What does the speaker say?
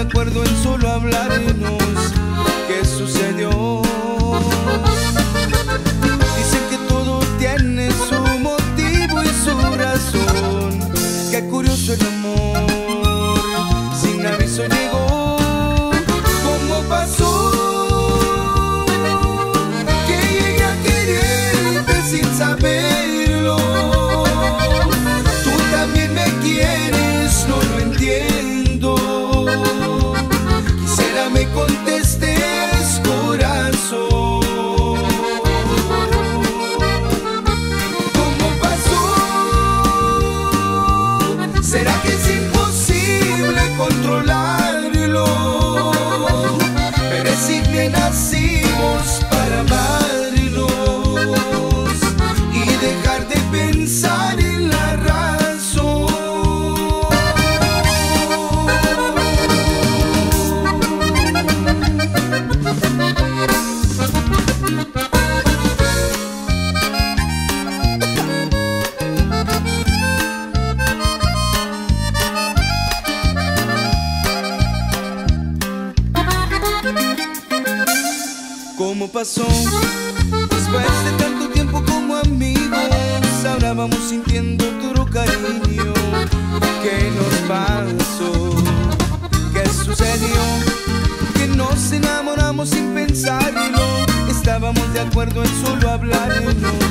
acuerdo en solo hablarnos. ¿Qué sucedió? Dicen que todo tiene su motivo y su razón. Qué curioso el amor, sin aviso llegó. ¿Cómo pasó que llegué a quererte sin saberlo? Tú también me quieres, no lo entiendo. Quisiera me contestes, corazón. ¿Cómo pasó? ¿Será que es imposible controlarlo? Pero es si bien nacimos para amarnos y dejar de pensar en la razón. ¿Cómo pasó? Después de tanto tiempo como amigos, ahora vamos sintiendo otro cariño. ¿Qué nos pasó? ¿Qué sucedió? Que nos enamoramos sin pensarlo. Estábamos de acuerdo en solo hablarnos.